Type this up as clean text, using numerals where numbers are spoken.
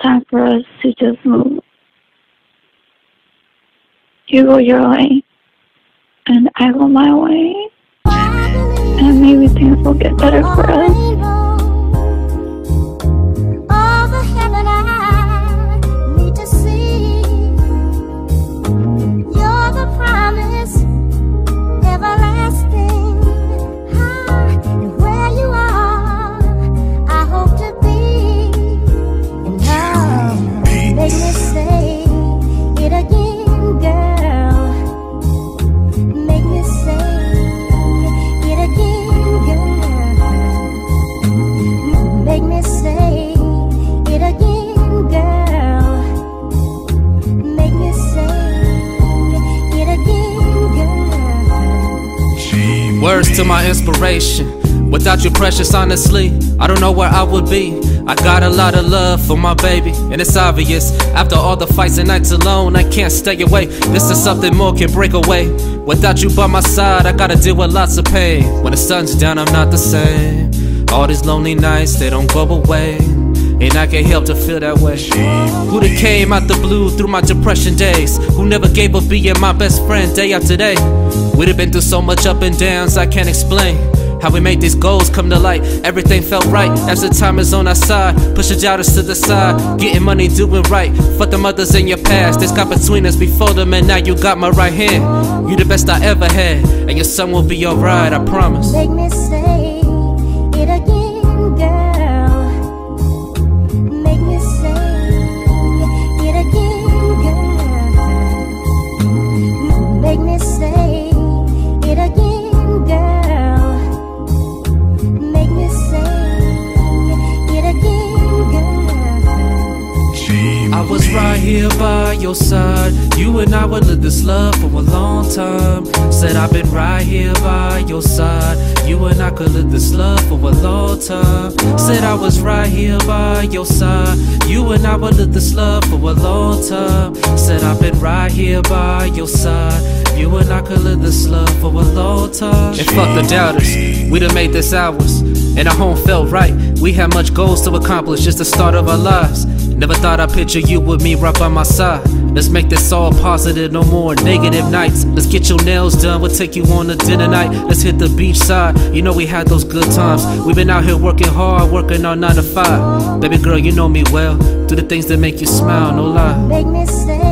time for us to just move. You go your way, and I go my way, and maybe things will get better for us. Words to my inspiration. Without you, precious, honestly, I don't know where I would be. I got a lot of love for my baby, and it's obvious. After all the fights and nights alone, I can't stay away. This is something more can break away. Without you by my side, I gotta deal with lots of pain. When the sun's down, I'm not the same. All these lonely nights, they don't go away, and I can't help to feel that way. Who that came out the blue through my depression days? Who never gave up being my best friend day after day? We'd have been through so much up and downs, I can't explain how we made these goals come to light. Everything felt right as the time is on our side. Pushing doubters to the side, getting money, doing right. Fuck the mothers in your past, this got between us before them, and now you got my right hand. You the best I ever had, and your son will be alright, I promise. Make me say it again, girl. Make me say it again, girl. Make me say it again, girl. Make me say it again, girl. I was right here by your side. You and I would live this love for a long time. Said I've been right here by your side. You and I could live this love for a long time. Said I was right here by your side. You and I would live this love for a long time. Said I've been right here by your side. You and I could live this love for a long time. And fuck the doubters, we done made this ours, and our home felt right. We had much goals to accomplish, just the start of our lives. Never thought I'd picture you with me right by my side. Let's make this all positive, no more negative nights. Let's get your nails done, we'll take you on a dinner night. Let's hit the beach side, you know we had those good times. We've been out here working hard, working on 9 to 5. Baby girl, you know me well, do the things that make you smile, no lie. Make me say